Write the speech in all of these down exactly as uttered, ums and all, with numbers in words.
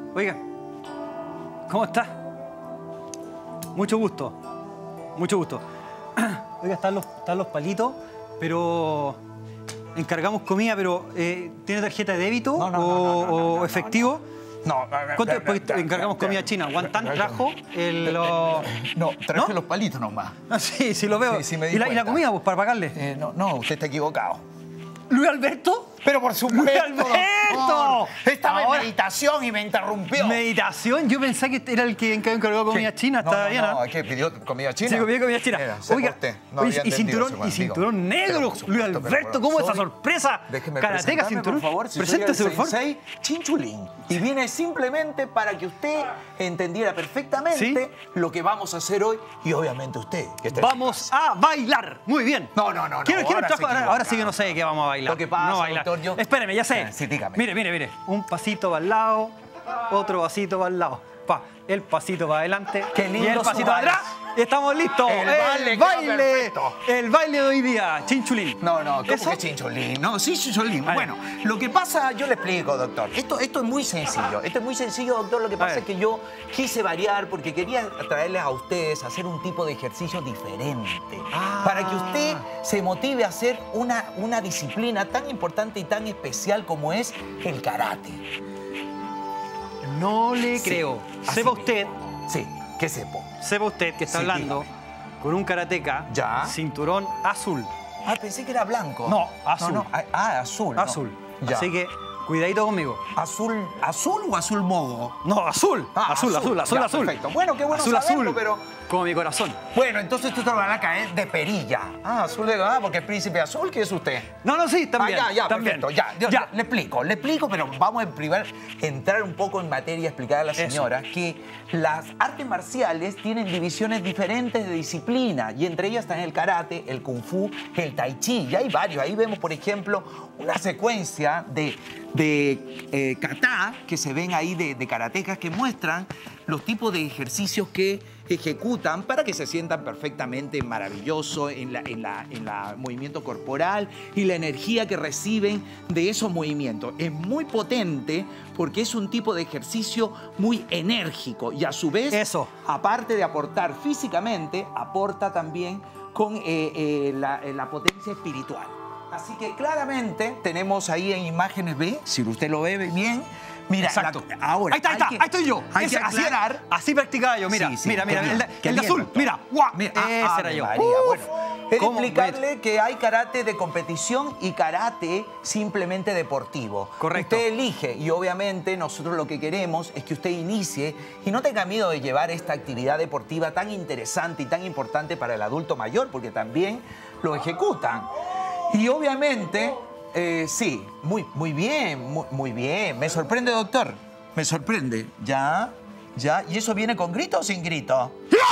Oiga, ¿cómo está? Mucho gusto, mucho gusto. Oiga, están los, están los palitos, pero encargamos comida, pero eh, ¿tiene tarjeta de débito no, no, o, no, no, no, no, o efectivo? No, no, ¿Cuánto después encargamos comida china? ¿Guantán trajo el, lo... No, traje ¿No? los palitos nomás. Ah, sí, sí lo veo. Sí, sí me di ¿Y, la, ¿Y la cuenta. comida, pues, para pagarle? Eh, no, no, usted está equivocado. ¿Luis Alberto? Pero por supuesto. ¡Luis Alberto! Doctor, estaba Ahora- en meditación y me interrumpió. ¿Meditación? Yo pensé que era el que encargó comida china. No, ¿Está no, bien? no, ¿ah? ¿qué pidió comida china? Sí, comida, comida china. Mira, sé Oiga, por usted, no oye, había y entendido cinturón, eso y contigo. cinturón Pero negro, por Luis supuesto, Alberto, pero por- ¿cómo esa sorry. sorpresa? Déjeme Karateka, presentarme, cinturón. por favor. Si Preséntese, soy por el favor. sensei Chinchulín. Y vine simplemente para que usted entendiera perfectamente ¿Sí? lo que vamos a hacer hoy y obviamente usted. Que está en Vamos su casa. a bailar. Muy bien. No, no, no, no, Quiero, quiero ahora trabajo- se ahora, equivoca. ahora sí que no sé de qué vamos a bailar. Lo que pasa, no bailar. doctor, yo- Espéreme, ya sé. Ah, sí, dígame. Mire, mire, mire. Un pasito para el lado, otro pasito para el lado. Pa, el pasito para adelante. Qué lindo y el su pasito para vals. atrás. Estamos listos. El baile quedó baile. perfecto. El baile de hoy día. Chinchulín. No, no, ¿cómo ¿Eso? que Chinchulín? No, sí, Chinchulín. A ver. Bueno, lo que pasa, yo le explico, doctor. Esto, esto es muy sencillo. Esto es muy sencillo, doctor. Lo que pasa ver. es que yo quise variar porque quería traerles a ustedes a hacer un tipo de ejercicio diferente. Ah. Para que usted se motive a hacer una, una disciplina tan importante y tan especial como es el karate. No le Sí, creo. así Sepa mismo. usted, Sí, ¿qué sepo? sepa usted que está Sí, hablando dígame. con un karateca Ya. cinturón azul. Ah, pensé que era blanco. No, azul. No, no, ah, ah, azul. no. Azul. Ya. Así que cuidadito conmigo. ¿Azul, azul o azul mogo? No, azul. Ah, azul, azul, azul, Ya, azul. perfecto. Bueno, qué bueno azul, saberlo, azul. pero... Como mi corazón. Bueno, entonces tú te van a caer de perilla. Ah, azul de... Ah, porque es príncipe azul, ¿qué es usted? No, no, sí, también. Ah, ya, ya, también. perfecto. Ya, yo- ya. le explico, le explico, pero vamos a privar, entrar un poco en materia y explicar a la Eso. señora que las artes marciales tienen divisiones diferentes de disciplina y entre ellas están el karate, el kung fu, el tai chi. Y hay varios. Ahí vemos, por ejemplo, una secuencia de, de eh, kata que se ven ahí de, de karatecas que muestran los tipos de ejercicios que ejecutan para que se sientan perfectamente maravilloso en la, en la, en la movimiento corporal y la energía que reciben de esos movimientos. Es muy potente porque es un tipo de ejercicio muy enérgico y a su vez, Eso. aparte de aportar físicamente, aporta también con eh, eh, la, eh, la potencia espiritual. Así que claramente tenemos ahí en imágenes B, si usted lo ve bien, mira, Exacto. la- ahora Ahí está, ahí hay está, que- ahí estoy yo. Hay Ese, que así, aclarar. así practicaba yo. Mira, Sí, sí, mira, mira. qué El, bien, de- qué el de bien, azul. doctor. Mira, guau. Mira, Ese ah, era Ave yo. María, Uf. bueno. He de ¿Cómo? explicarle que hay karate de competición y karate simplemente deportivo. Correcto. Usted elige y obviamente nosotros lo que queremos es que usted inicie y no tenga miedo de llevar esta actividad deportiva tan interesante y tan importante para el adulto mayor, porque también lo ejecutan. Y obviamente, eh, sí, muy, muy bien, muy, muy bien. Me sorprende, doctor. Me sorprende. Ya, ya. ¿Y eso viene con grito o sin grito?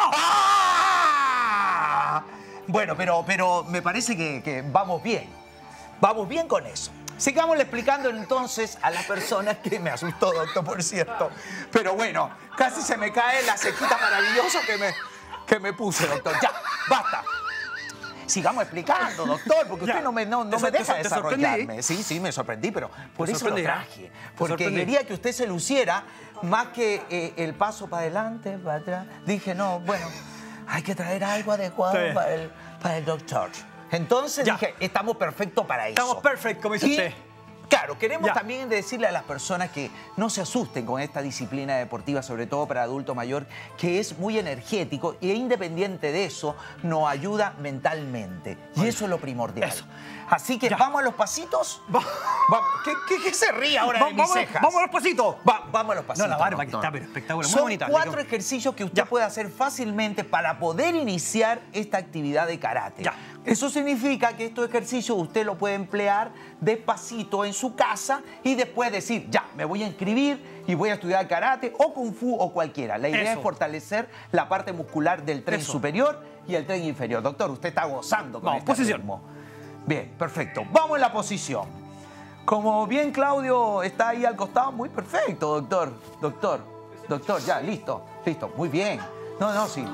¡Ah! Bueno, pero, pero me parece que, que vamos bien. Vamos bien con eso. Sigamos explicando entonces a las personas que me asustó, doctor, por cierto. Pero bueno, casi se me cae la cequita maravillosa que me, que me puse, doctor. Ya, basta. Sigamos explicando, doctor, porque usted Ya. no me, no, no Te me sor- deja te sorprendí. desarrollarme. Sí, sí, me sorprendí, pero por Te eso lo sorprendí. traje. Porque sorprendí. quería que usted se luciera más que eh, el paso para adelante, para atrás. Dije, no, bueno, hay que traer algo adecuado Está bien. para el, para el doctor. Entonces Ya. dije, estamos perfectos para eso. Estamos perfect, como dice Y, usted. Claro, queremos Ya. también decirle a las personas que no se asusten con esta disciplina deportiva, sobre todo para adulto mayor, que es muy energético e independiente de eso, nos ayuda mentalmente. Y eso es lo primordial. Eso. Así que Ya. vamos a los pasitos. Va- Va- ¿Qué, qué- qué se ríe ahora Va- de mis vamos, cejas? vamos a los pasitos. Va- vamos a los pasitos. No, la barba que doctor. está pero espectacular, muy Son bonita. cuatro ejercicios que usted Ya. puede hacer fácilmente para poder iniciar esta actividad de karate. Ya. Eso significa que estos ejercicios usted lo puede emplear despacito en su casa y después decir, ya, me voy a inscribir y voy a estudiar karate o kung fu o cualquiera. La idea Eso. es fortalecer la parte muscular del tren Eso. superior y el tren inferior. Doctor, usted está gozando con Vamos, este posición. ritmo. Bien, perfecto. Vamos en la posición. Como bien Claudio está ahí al costado, muy perfecto, doctor. Doctor, doctor, ya, listo, listo, muy bien. No, no, sí.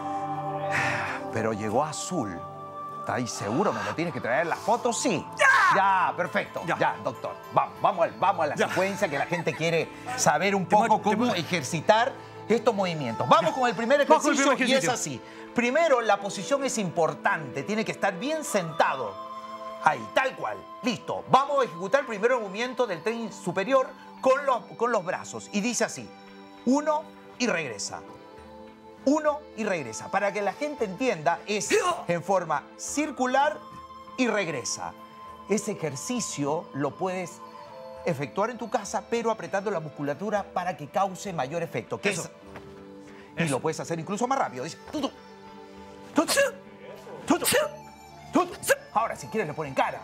Pero llegó azul. ¿Está ahí seguro? ¿Me lo tienes que traer la foto? Sí. Ya, perfecto. Ya, Ya. doctor. Vamos, vamos, al- vamos a la Ya. secuencia que la gente quiere saber un Te poco muer- te cómo muer- ejercitar estos movimientos. Vamos Ya. con el primer Vamos con el ejercicio, primer y es ejercicio. así. Primero, la posición es importante. Tiene que estar bien sentado. Ahí, tal cual. Listo. Vamos a ejecutar primero el movimiento del tren superior con los, con los brazos. Y dice así. Uno y regresa. Uno y regresa. Para que la gente entienda, es en forma circular y regresa. Ese ejercicio lo puedes efectuar en tu casa, pero apretando la musculatura para que cause mayor efecto. ¿Qué Eso. es? Y Eso. lo puedes hacer incluso más rápido. Dice, tutu, tutu, tutu, tutu. Ahora, si quieres, le ponen cara.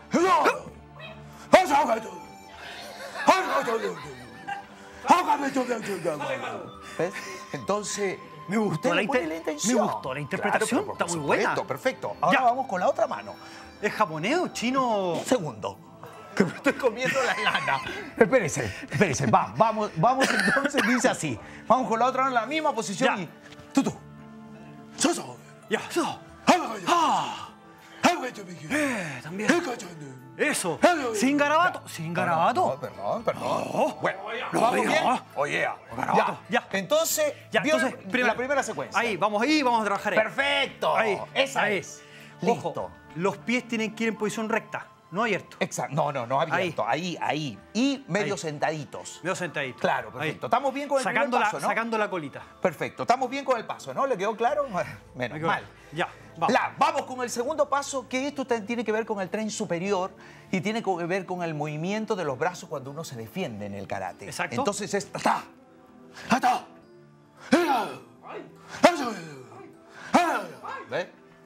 ¿Ves? Entonces, Me gustó usted la le pone inter- la intención. me gustó la interpretación, Claro, pero está por muy buena. supuesto, perfecto. Ahora Ya. vamos con la otra mano. ¿Es japonés o chino? Un segundo. Que me estoy comiendo la lana. Espérese, espérese. Va, vamos, vamos entonces, dice así. Vamos con la otra mano en la misma posición Ya. y... Tutu. Soso. Ya. Eso. Ah. Eh, también. Eso. Sin garabato. Sin garabato. No, perdón, perdón. No. Bueno, No, ¿vamos ya. bien? Oye, Garabato, ya. ya. Entonces, Ya, vio entonces, la primera- primera secuencia. Ahí, vamos ahí, vamos a trabajar ahí. Perfecto. Ahí. Esa ahí. es. Ojo, Listo. los pies tienen que ir en posición recta, no abierto. Exacto. No, no, no abierto. Ahí, ahí. Y medio Ahí. sentaditos. Medio sentadito. Claro, Ahí. perfecto. Estamos bien con el sacando primer la, paso, ¿no? Sacando la colita. Perfecto. Estamos bien con el paso, ¿no? ¿Le quedó claro? Menos Ahí, mal. Ya, vamos. La, vamos con el segundo paso, que esto te- tiene que ver con el tren superior y tiene que ver con el movimiento de los brazos cuando uno se defiende en el karate. Exacto. Entonces es... ¡Ata! ¡Ata! ¿Ves?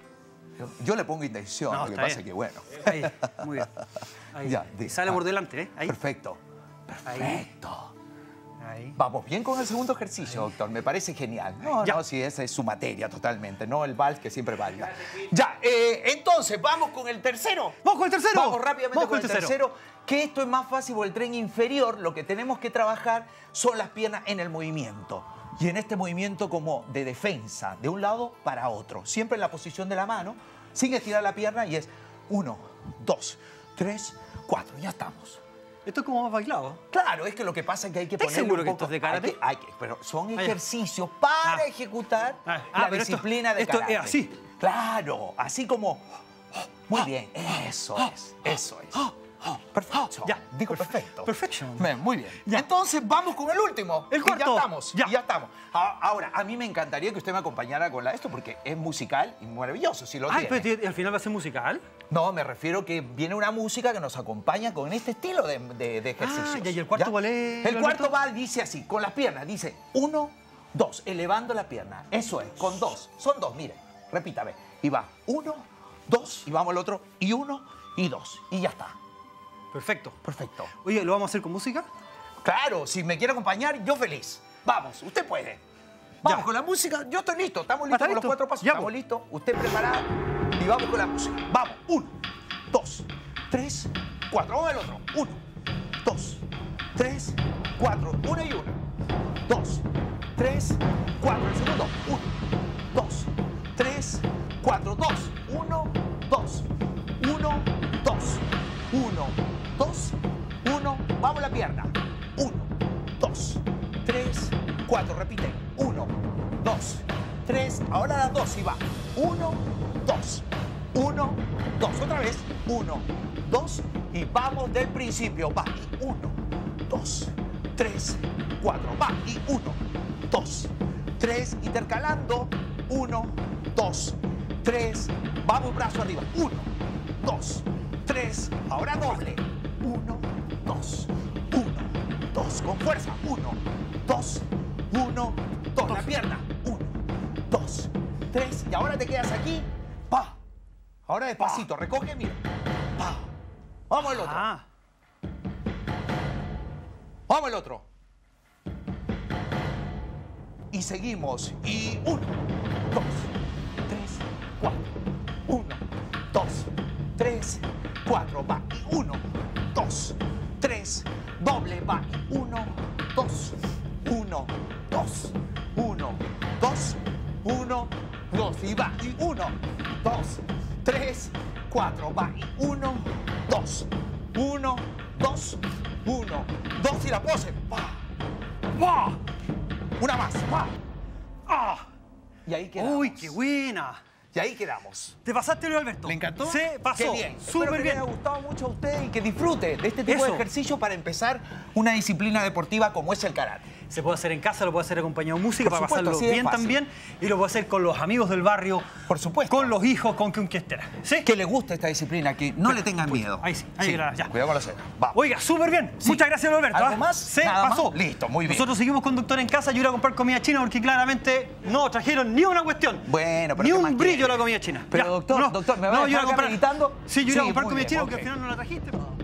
Yo, yo le pongo intención, No, lo que está pasa bien. es que bueno. Ahí, muy bien. Ahí. Ya, Y di- sale ah. por delante, ¿eh? Ahí. Perfecto. Ahí. Perfecto. Ahí. Vamos bien con el segundo ejercicio, doctor. Me parece genial. No, Ya. no, sí, esa es su materia totalmente, no el vals que siempre valga. Ya, eh, entonces, vamos con el tercero. Vamos con el tercero. Vamos rápidamente Vamos con el tercero. Que esto es más fácil por el tren inferior. Lo que tenemos que trabajar son las piernas en el movimiento. Y en este movimiento como de defensa, de un lado para otro. Siempre en la posición de la mano, sin estirar la pierna. Y es uno, dos, tres, cuatro. Ya estamos. Esto es como más bailado. Claro, es que lo que pasa es que hay que ¿Estás ponerle seguro un que poco... esto es de karate? Hay que- hay que- pero son Ah, ya. ejercicios para Ah. ejecutar Ah, ah, la pero esto- disciplina de esto es karate. así. Claro, así como... Muy bien, eso es, eso es. Perfecto. Ya. Digo perfecto. Perfection. Bien, muy bien. Ya. Entonces vamos con el último. El Y cuarto. ya estamos, Ya. y ya estamos. A- Ahora, a mí me encantaría que usted me acompañara con la, esto porque es musical y maravilloso, si lo Ay, tiene. pero al final va a ser musical. No, me refiero que viene una música que nos acompaña con este estilo de, de, de ejercicios. Ah, ya, ¿y el cuarto cuál es, El Alberto? cuarto va, dice así, con las piernas. Dice uno, dos, elevando la pierna. Eso es, con dos. Son dos, mire, repítame. Y va uno, dos, y vamos al otro, y uno, y dos. Y ya está. Perfecto. Perfecto. Oye, ¿lo vamos a hacer con música? Claro, si me quiere acompañar, yo feliz. Vamos, usted puede. Vamos Ya. con la música. Yo estoy listo. Estamos Ah, listos ¿está con los listo? cuatro pasos. Ya, Estamos pues. listos. Usted preparado. Y vamos con la música. Vamos. Uno, dos, tres, cuatro. Vamos al otro. Uno, dos, tres, cuatro. Una y una. Dos, tres, cuatro. El segundo. Uno, dos, tres, cuatro. Dos. Uno, dos. Uno, dos. Uno, dos. Uno. Vamos la pierna. Uno, dos, tres, cuatro. Repite. Uno, dos, tres. Ahora las dos y va. Uno, dos. Uno, dos. Otra vez. Uno, dos. Y vamos del principio. Va. Y uno, dos, tres, cuatro. Va. Y uno, dos, tres. Intercalando. Uno, dos, tres. Vamos brazo arriba. Uno, dos, tres. Ahora doble. Uno, dos. Uno, dos. Con fuerza. Uno, dos. Uno, dos. La pierna. Uno, dos, tres. Y ahora te quedas aquí. Pa. Ahora despacito. Recoge, mira. Pa. Vamos al otro. Ah. Vamos al otro. Y seguimos. Y uno, dos, tres, cuatro. Uno, dos, tres, cuatro. Va. Y uno, dos, tres. Doble. Va. Y uno, dos, uno, dos, uno, dos, uno, dos. Y va. Y uno, dos, tres, cuatro. Va. Y uno, dos, dos. Uno, dos, uno, dos y la pose. ¡Pah! ¡Pah! Una más. ¡Pah! ¡Ah! Y ahí quedamos. ¡Uy, qué buena! Y ahí quedamos. ¿Te pasaste, Luis Alberto? ¿Le encantó? Se pasó. Qué bien. Espero Súper que bien. le haya gustado mucho a usted y que disfrute de este tipo Eso. de ejercicio para empezar una disciplina deportiva como es el karate. Se puede hacer en casa, lo puede hacer acompañado de música Por para supuesto, pasarlo así de bien fácil. también. Y lo puede hacer con los amigos del barrio. Por supuesto. Con los hijos, con quien quiera. ¿Sí? Que le guste esta disciplina, que no le tengan miedo. Ahí sí, ahí gracias, ya. Cuidado con la cena. Vamos. Oiga, súper bien. Sí. Muchas gracias, Luis Alberto. ¿Algo ¿ah? más? Se ¿Nada pasó. más? Listo, muy bien. Nosotros seguimos con Doctor en casa. Yo iba a comprar comida china porque claramente no trajeron ni una cuestión. Bueno, pero ni ¿qué un más brillo quiere? la comida china. Pero, doctor, doctor, ¿me va a yo iba dejar acá meditando? Sí, yo iba a Sí, comprar muy comida bien, china ok. porque al final no la trajiste.